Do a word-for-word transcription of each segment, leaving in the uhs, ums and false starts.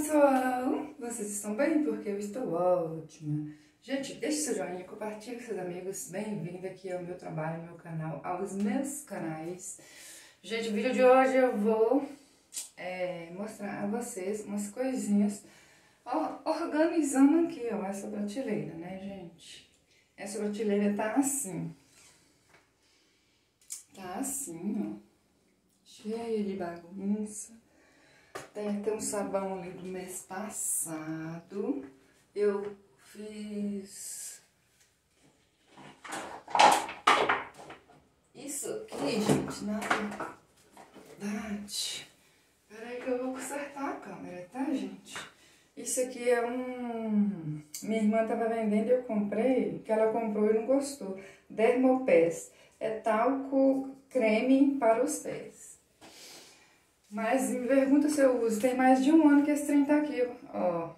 pessoal! Vocês estão bem? Porque eu estou ótima. Gente, deixe seu joinha, compartilhe com seus amigos. Bem-vindo aqui ao meu trabalho, ao meu canal, aos meus canais. Gente, o vídeo de hoje eu vou é, mostrar a vocês umas coisinhas organizando aqui, ó, essa prateleira, né, gente? Essa prateleira tá assim. Tá assim, ó. Cheia de bagunça. Tem até um sabão ali do mês passado. Eu fiz isso aqui, gente, na verdade. Peraí que eu vou consertar a câmera, tá, gente? Isso aqui é um... Minha irmã tava vendendo e eu comprei, que ela comprou e não gostou. Dermopés. É talco creme para os pés. Mas me pergunta se eu uso. Tem mais de um ano que esse trem tá aqui, ó.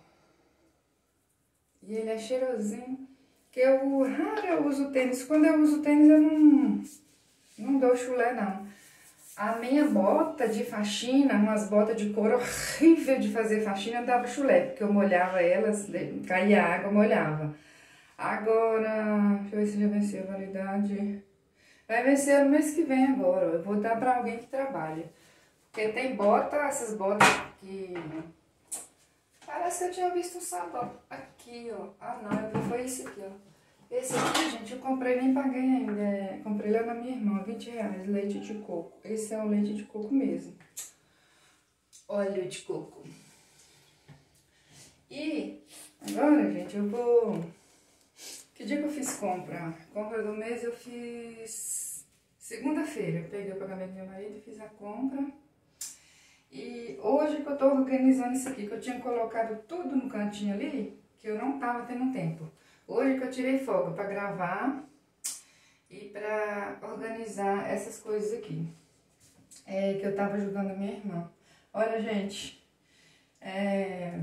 E ele é cheirosinho. Que eu raro eu uso tênis. Quando eu uso tênis eu não, não dou chulé, não. A minha bota de faxina, umas botas de couro horrível de fazer faxina, eu dava chulé. Porque eu molhava elas, caía água, molhava. Agora, deixa eu ver se já venceu a validade. Vai vencer no mês que vem agora. Eu vou dar pra alguém que trabalha. Porque tem bota, essas botas que... Parece que eu tinha visto um sabão aqui, ó. Ah, não, foi esse aqui, ó. Esse aqui, gente, eu comprei, nem paguei ainda. É, comprei lá na minha irmã, vinte reais, leite de coco. Esse é o leite de coco mesmo. Óleo de coco. E agora, gente, eu vou... Que dia que eu fiz compra? Compra do mês eu fiz... Segunda-feira. Eu peguei o pagamento do meu marido e fiz a compra. E hoje que eu tô organizando isso aqui, que eu tinha colocado tudo no cantinho ali, que eu não tava tendo tempo. Hoje que eu tirei folga pra gravar e pra organizar essas coisas aqui. É, que eu tava ajudando a minha irmã. Olha, gente, é,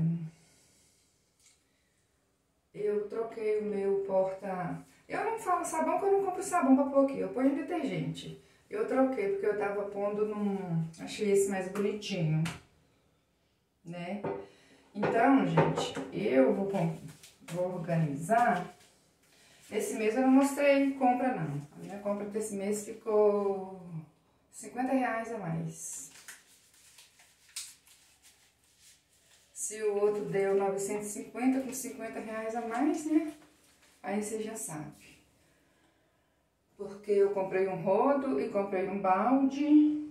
eu troquei o meu porta... Eu não falo sabão porque eu não compro sabão pra pôr aqui, eu ponho detergente. Eu troquei porque eu tava pondo num... Achei esse mais bonitinho, né? Então, gente, eu vou, vou organizar. Esse mês eu não mostrei compra, não. A minha compra desse mês ficou cinquenta reais a mais. Se o outro deu novecentos e cinquenta com cinquenta reais a mais, né? Aí você já sabe. Porque eu comprei um rodo e comprei um balde.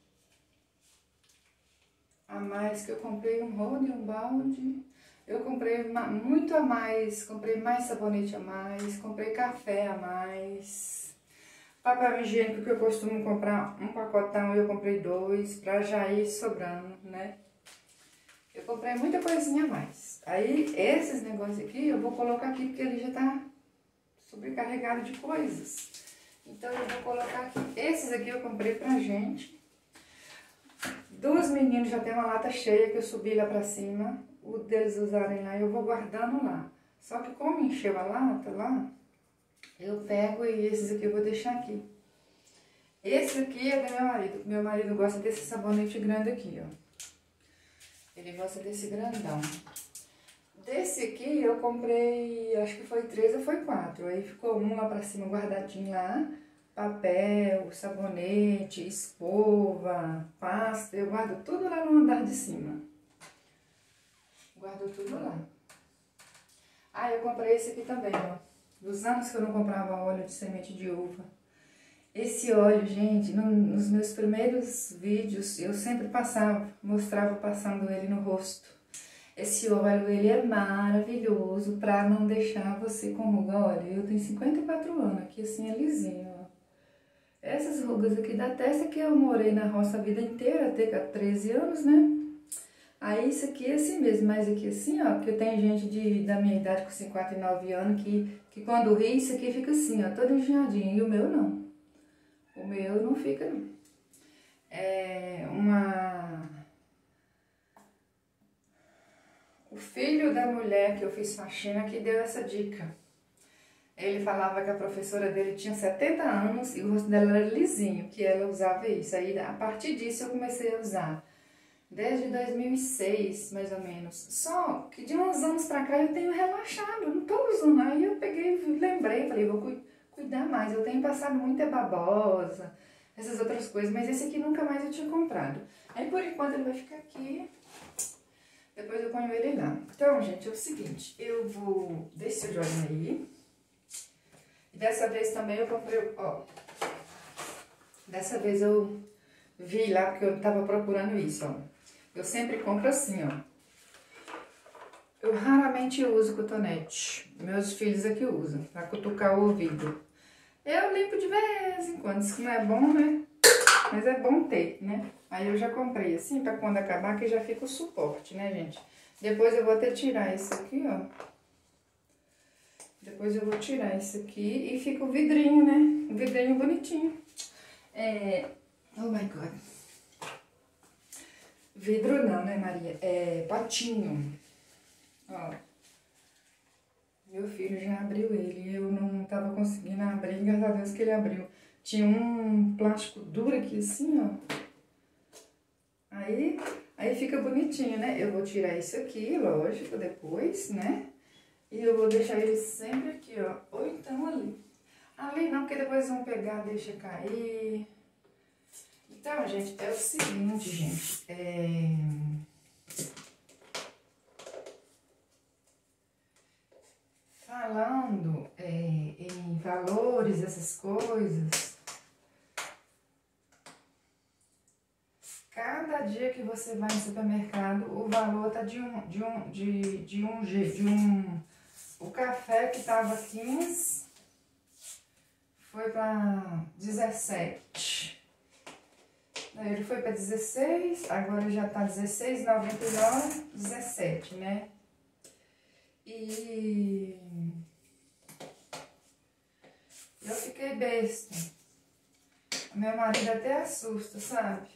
A mais que eu comprei um rodo e um balde. Eu comprei muito a mais, comprei mais sabonete a mais, comprei café a mais. Papel higiênico que eu costumo comprar um pacotão, eu comprei dois, pra já ir sobrando, né? Eu comprei muita coisinha a mais. Aí, esses negócios aqui, eu vou colocar aqui, porque ele já tá sobrecarregado de coisas. Então, eu vou colocar aqui. Esses aqui eu comprei pra gente. Dos meninos já tem uma lata cheia que eu subi lá pra cima. O deles usarem lá, eu vou guardando lá. Só que como encheu a lata lá, eu pego e esses aqui eu vou deixar aqui. Esse aqui é do meu marido. Meu marido gosta desse sabonete grande aqui, ó. Ele gosta desse grandão. Desse aqui eu comprei, acho que foi três ou foi quatro. Aí ficou um lá pra cima guardadinho lá. Papel, sabonete, escova, pasta. Eu guardo tudo lá no andar de cima. Guardo tudo lá. Ah, eu comprei esse aqui também, ó. Dos anos que eu não comprava óleo de semente de uva. Esse óleo, gente, no, nos meus primeiros vídeos, eu sempre passava, mostrava passando ele no rosto. Esse óleo, ele é maravilhoso pra não deixar você com ruga. Olha, eu tenho cinquenta e quatro anos, aqui assim é lisinho, ó. Essas rugas aqui da testa que eu morei na roça a vida inteira, até treze anos, né? Aí isso aqui é assim mesmo, mas aqui assim, ó, porque tem gente de, da minha idade com cinquenta e nove anos que, que quando ri, isso aqui fica assim, ó, todo engenhadinho, e o meu não. O meu não fica, não. É uma... O filho da mulher que eu fiz faxina que deu essa dica. Ele falava que a professora dele tinha setenta anos e o rosto dela era lisinho, que ela usava isso. Aí, a partir disso, eu comecei a usar. desde dois mil e seis, mais ou menos. Só que de uns anos pra cá eu tenho relaxado, não tô usando. Aí eu peguei, lembrei, falei, vou cu cuidar mais. Eu tenho passado muita babosa, essas outras coisas, mas esse aqui nunca mais eu tinha comprado. Aí por enquanto ele vai ficar aqui, depois eu ponho ele lá. Então, gente, é o seguinte, eu vou descer de óleo aí. E dessa vez também eu comprei, ó, dessa vez eu vi lá, porque eu tava procurando isso, ó. Eu sempre compro assim, ó. Eu raramente uso cotonete. Meus filhos aqui usam, pra cutucar o ouvido. Eu limpo de vez em quando, isso não é bom, né? Mas é bom ter, né? Aí eu já comprei assim, pra quando acabar, que já fica o suporte, né, gente? Depois eu vou até tirar isso aqui, ó. Depois eu vou tirar isso aqui e fica o vidrinho, né? Um vidrinho bonitinho. É... Oh, my God. Vidro não, né, Maria? É potinho. Ó. Meu filho já abriu ele. Eu não tava conseguindo abrir, graças a Deus que ele abriu. Tinha um plástico duro aqui assim, ó. Aí, aí fica bonitinho, né? Eu vou tirar isso aqui, lógico, depois, né? E eu vou deixar ele sempre aqui, ó. Ou então ali. Ali não, porque depois vão pegar, deixa cair. Então, gente, é o seguinte, gente. É... Falando é, em valores, essas coisas... Cada dia que você vai no supermercado, o valor tá de um, de um, de, de um jeito, de um... O café que tava quinze, foi pra dezessete. Ele foi pra dezesseis, agora já tá dezesseis e noventa e nove, dezessete, né? E... Eu fiquei besta. Meu marido até assusta, sabe?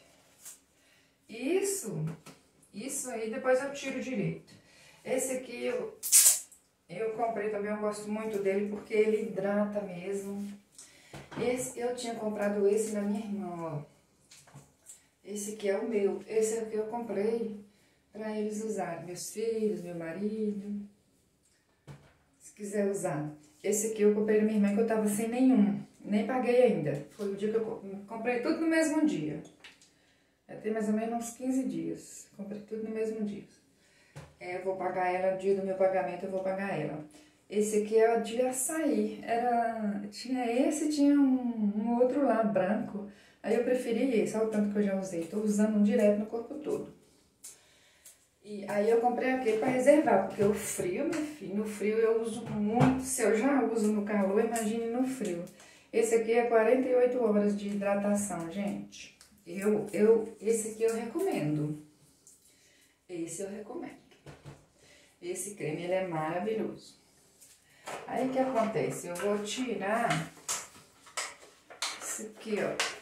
Isso, isso aí depois eu tiro direito. Esse aqui eu, eu comprei também, eu gosto muito dele porque ele hidrata mesmo. Esse, eu tinha comprado esse na minha irmã, ó. Esse aqui é o meu, esse aqui eu comprei pra eles usarem, meus filhos, meu marido. Se quiser usar. Esse aqui eu comprei na minha irmã que eu tava sem nenhum, nem paguei ainda. Foi o dia que eu comprei tudo no mesmo dia. Já tem mais ou menos uns quinze dias. Comprei tudo no mesmo dia. É, eu vou pagar ela, no dia do meu pagamento eu vou pagar ela. Esse aqui é o de açaí. Era, tinha esse e tinha um, um outro lá, branco. Aí eu preferi esse, olha o tanto que eu já usei. Tô usando um direto no corpo todo. E aí eu comprei aquele para reservar, porque o frio, meu filho, no frio eu uso muito. Se eu já uso no calor, imagine no frio. Esse aqui é quarenta e oito horas de hidratação, gente. Eu, eu, esse aqui eu recomendo. Esse eu recomendo. Esse creme, ele é maravilhoso. Aí, o que acontece? Eu vou tirar esse aqui, ó.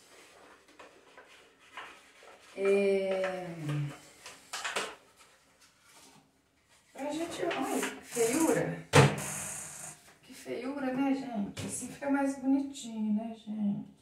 É... Pra gente... Olha, que feiura. Que feiura, né, gente? Assim fica mais bonitinho, né, gente?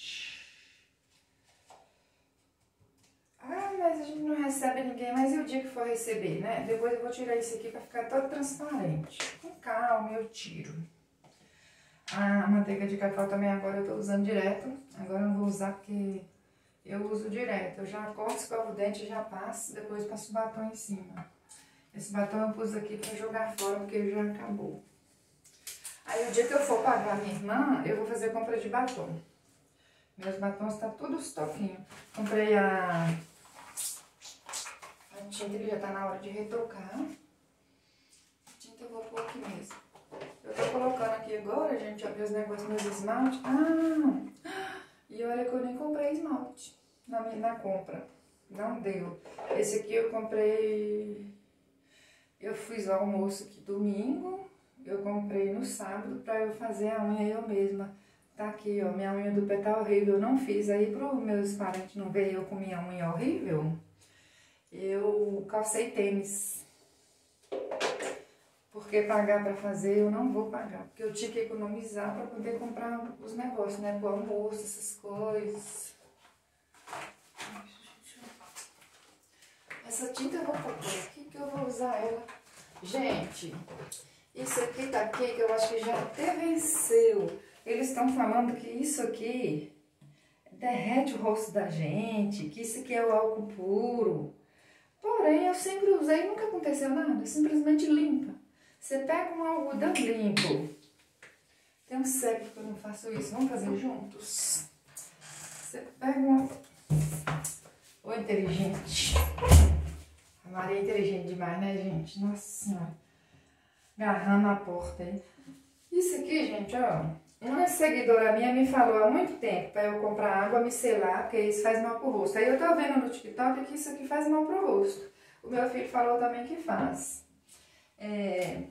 Ah, mas a gente não recebe ninguém, mas e o dia que for receber, né? Depois eu vou tirar isso aqui pra ficar todo transparente. Com calma eu tiro. A manteiga de cacau também agora eu tô usando direto. Agora eu não vou usar porque eu uso direto. Eu já corto, escovo o dente, já passo, depois passo o batom em cima. Esse batom eu pus aqui pra jogar fora porque já acabou. Aí o dia que eu for pagar minha irmã, eu vou fazer compra de batom. Meus batons tá tudo estoquinho. Comprei a... A tinta que já tá na hora de retocar. A tinta eu vou pôr aqui mesmo. Eu tô colocando aqui agora, gente, ó, meus negócios, meus esmalte. Ah! E olha que eu nem comprei esmalte na, minha, na compra. Não deu. Esse aqui eu comprei... Eu fiz o almoço aqui domingo. Eu comprei no sábado pra eu fazer a unha eu mesma. Tá aqui, ó, minha unha do pé tá horrível. Eu não fiz aí para os meus parentes não verem eu com minha unha horrível. Eu calcei tênis. Porque pagar pra fazer eu não vou pagar. Porque eu tinha que economizar pra poder comprar os negócios, né? Pro almoço, essas coisas. Essa tinta eu vou pôr aqui que eu vou usar ela. Gente, isso aqui tá aqui que eu acho que já até venceu. Eles estão falando que isso aqui derrete o rosto da gente, que isso aqui é o álcool puro. Porém, eu sempre usei e nunca aconteceu nada, simplesmente limpa. Você pega um algodão limpo. Tem um século que eu não faço isso, vamos fazer juntos? Você pega uma... Ô, inteligente. A Maria é inteligente demais, né, gente? Nossa Senhora. Agarrando a porta aí. Isso aqui, gente, ó. Uma seguidora minha me falou há muito tempo para eu comprar água micelar, porque isso faz mal pro rosto. Aí eu tô vendo no TikTok que isso aqui faz mal pro rosto. O meu filho falou também que faz. É...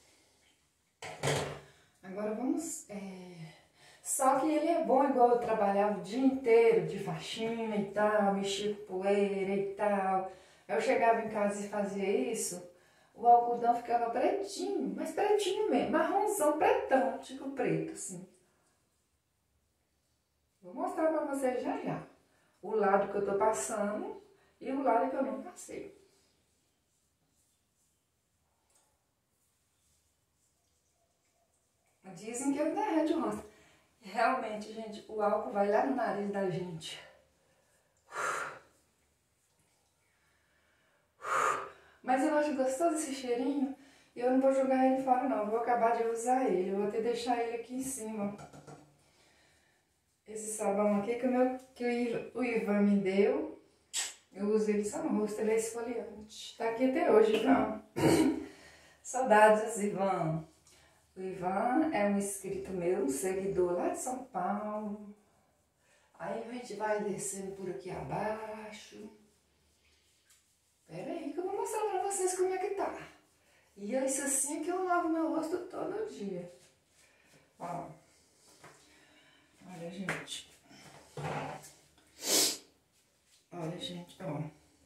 Agora vamos... É... Só que ele é bom, igual eu trabalhava o dia inteiro de faxina e tal, mexia com poeira e tal. Eu chegava em casa e fazia isso, o algodão ficava pretinho, mas pretinho mesmo, marronzão, pretão, tipo preto, assim. Vou mostrar pra vocês já já o lado que eu tô passando e o lado que eu não passei. Dizem que ele derrete o rosto. Realmente, gente, o álcool vai lá no nariz da gente. Mas eu acho gostoso esse cheirinho e eu não vou jogar ele fora não, eu vou acabar de usar ele, eu vou até deixar ele aqui em cima. Esse sabão aqui que o, meu, que o Ivan me deu, eu uso ele só no rosto, ele é esfoliante. Tá aqui até hoje, Ivan. Saudades, Ivan. O Ivan é um inscrito meu, um seguidor lá de São Paulo. Aí a gente vai descendo por aqui abaixo. Pera aí que eu vou mostrar pra vocês como é que tá. E é isso assim que eu lavo meu rosto todo dia. Ó. Olha, gente. Olha, gente, ó.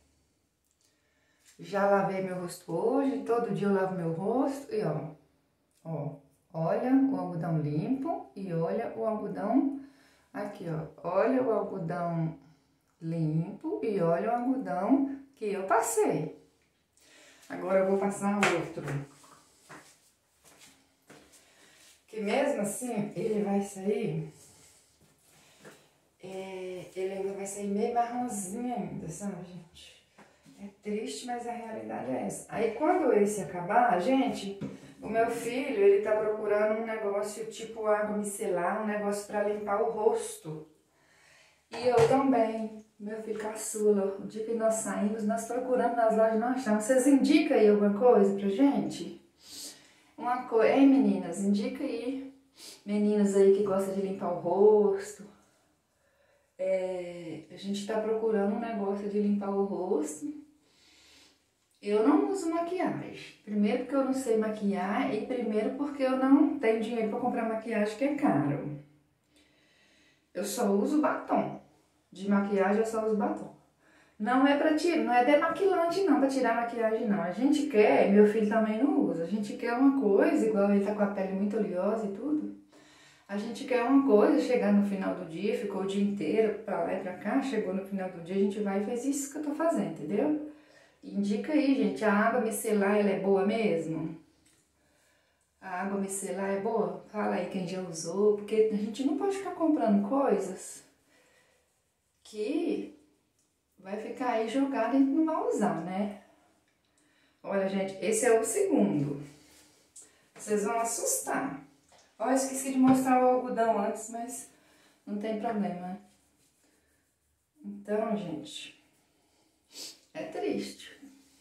Já lavei meu rosto hoje, todo dia eu lavo meu rosto e ó. Ó, olha o algodão limpo e olha o algodão aqui, ó. Olha o algodão limpo e olha o algodão que eu passei. Agora eu vou passar outro. Que mesmo assim, ele vai sair... É, ele ainda vai sair meio marronzinho ainda, sabe, gente? É triste, mas a realidade é essa. Aí quando esse acabar, gente... O meu filho, ele tá procurando um negócio tipo água micelar, um negócio pra limpar o rosto. E eu também, meu filho caçula, o dia que nós saímos, nós procuramos nas lojas, não achamos. Vocês indicam aí alguma coisa pra gente? Uma coisa, hein meninas, indica aí. Meninas aí que gostam de limpar o rosto. É, a gente tá procurando um negócio de limpar o rosto. Eu não uso maquiagem. Primeiro porque eu não sei maquiar e primeiro porque eu não tenho dinheiro para comprar maquiagem que é caro. Eu só uso batom. De maquiagem eu só uso batom. Não é para tirar, não é demaquilante não, para tirar maquiagem não. A gente quer, meu filho também não usa. A gente quer uma coisa, igual ele tá com a pele muito oleosa e tudo. A gente quer uma coisa, chegar no final do dia, ficou o dia inteiro pra lá e pra cá, chegou no final do dia, a gente vai e fez isso que eu tô fazendo, entendeu? Indica aí, gente, a água micelar, ela é boa mesmo? A água micelar é boa? Fala aí quem já usou, porque a gente não pode ficar comprando coisas que vai ficar aí jogado e a gente não vai usar, né? Olha, gente, esse é o segundo. Vocês vão assustar. Ó, eu esqueci de mostrar o algodão antes, mas não tem problema. Então, gente... É triste.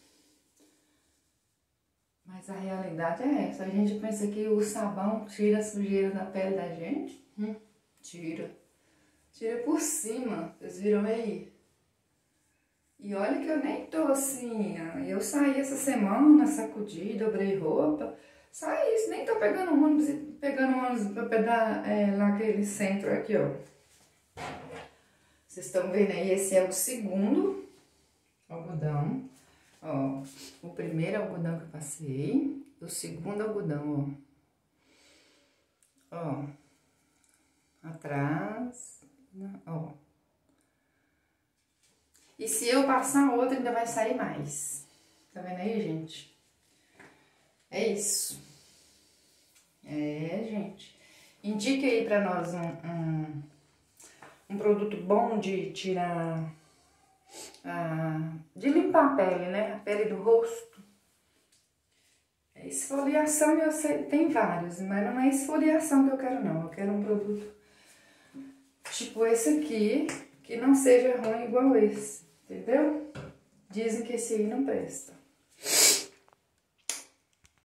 Mas a realidade é essa. A gente pensa que o sabão tira a sujeira da pele da gente. Hum, tira. Tira por cima. Vocês viram aí? E olha que eu nem tô assim. Eu saí essa semana, sacudi, dobrei roupa. Saí, nem tô pegando ônibus, pegando ônibus pra pegar é, lá aquele centro aqui, ó. Vocês estão vendo aí? Esse é o segundo algodão, ó, o primeiro algodão que eu passei, o segundo algodão, ó, ó, atrás, ó, E se eu passar outra, ainda vai sair mais. Tá vendo aí, gente? É isso. É, gente. Indique aí pra nós um, um, um produto bom de tirar... Ah, de limpar a pele, né? A pele do rosto. Esfoliação eu sei, tem vários, mas não é esfoliação que eu quero não. Eu quero um produto tipo esse aqui, que não seja ruim igual esse, entendeu? Dizem que esse aí não presta.